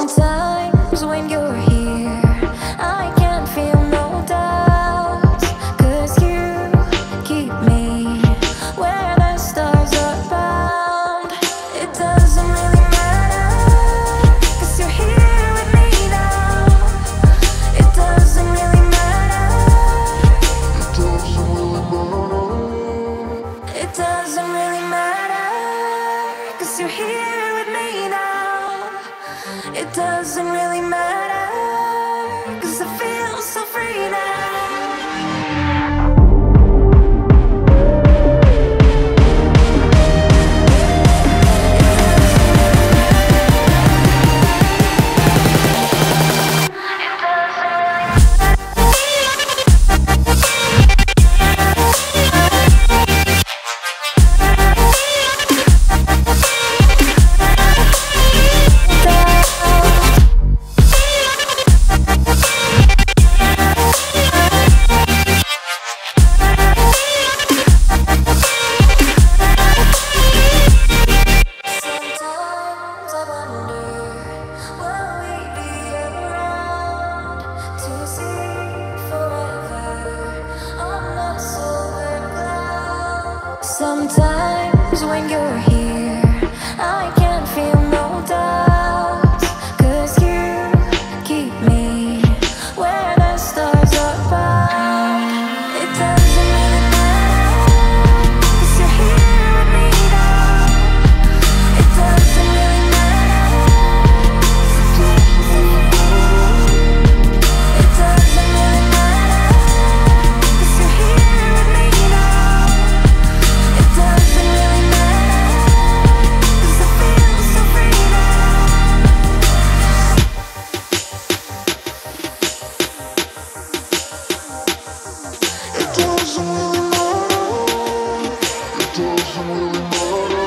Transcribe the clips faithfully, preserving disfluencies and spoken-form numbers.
Sometimes when you're here, I can't feel no doubts, 'cause you keep me where the stars are bound. It doesn't really matter, 'cause you're here with me now. It doesn't really matter. It doesn't really matter, 'cause you're here with me now. It doesn't really matter, 'cause I feel so free now. Sometimes when you're here, I can't feel no doubts, 'cause you keep me where the stars are bound. It doesn't really matter, 'cause you're here with me now. It doesn't really matter. It doesn't really matter, 'cause you're here with me now. It doesn't really matter, 'cause I feel so free now. It doesn't really matter. It doesn't really matter.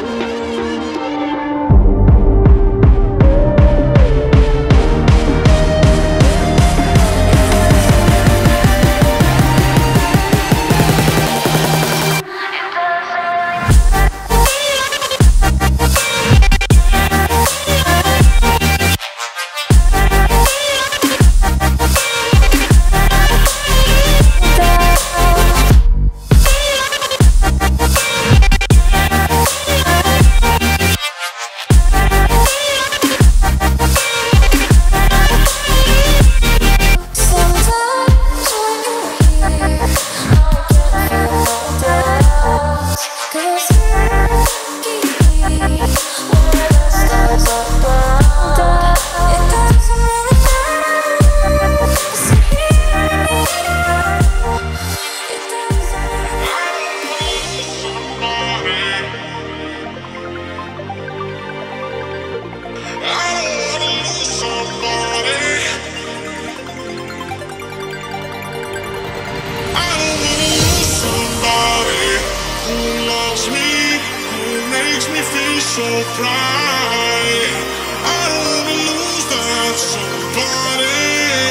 So bright, I don't wanna lose that somebody.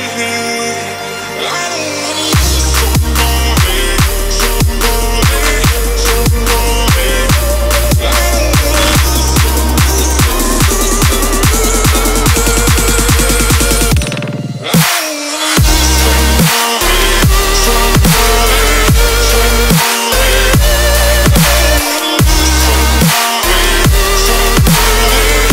I don't wanna lose somebody, somebody, somebody. I don't wanna lose somebody. I don't wanna lose somebody, somebody, somebody. I don't wanna lose somebody.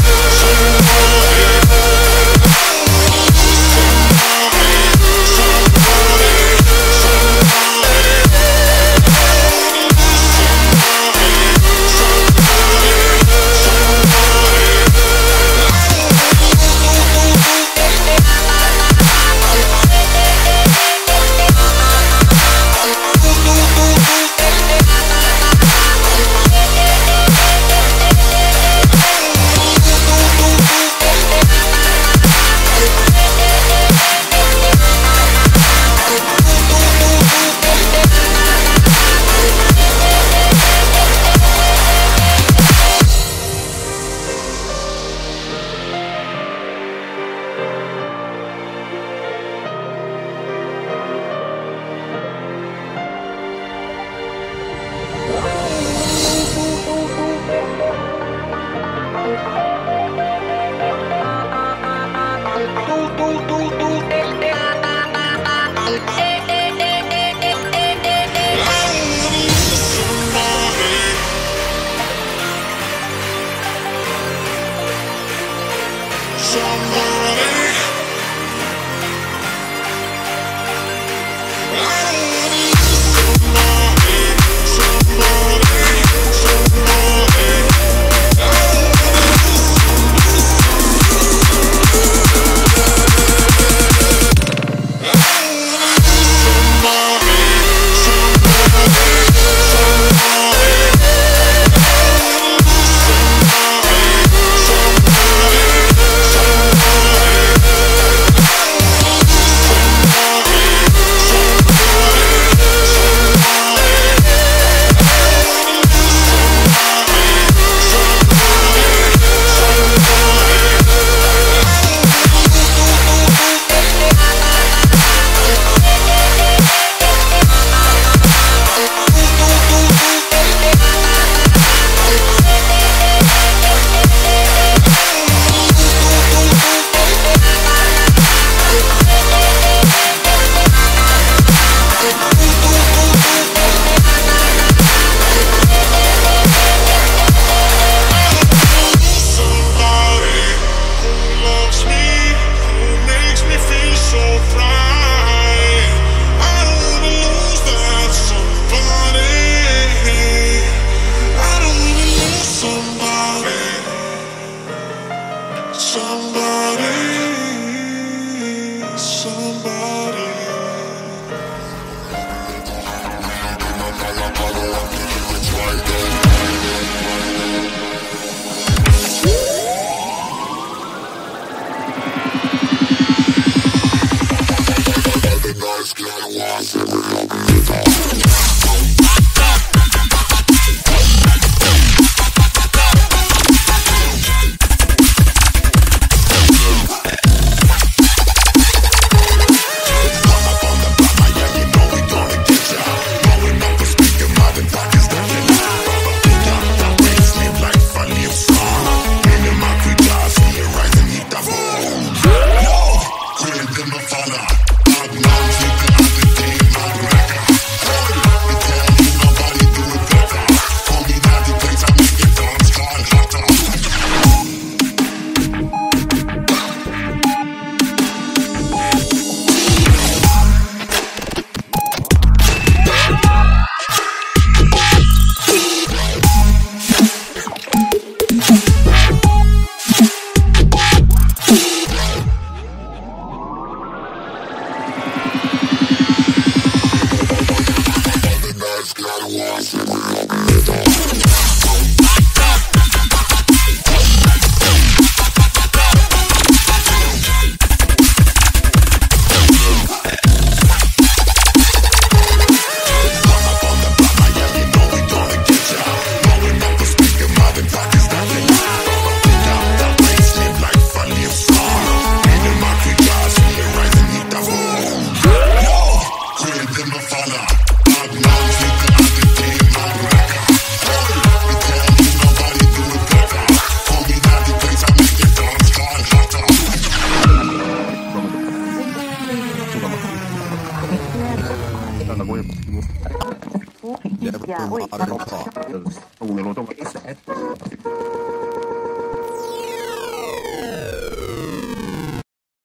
Ja, ui, pardon.